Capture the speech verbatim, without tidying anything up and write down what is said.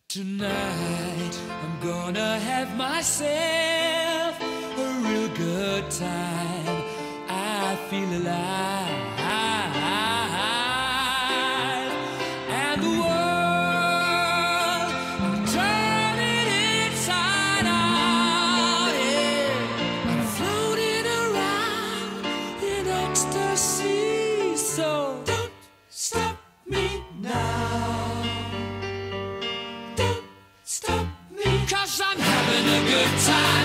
Tonight I'm gonna have myself a real good time. I feel alive, and the world, I'm turning inside out, yeah. I'm floating around in ecstasy. So don't stop me now, stop me, 'cause I'm having a good time.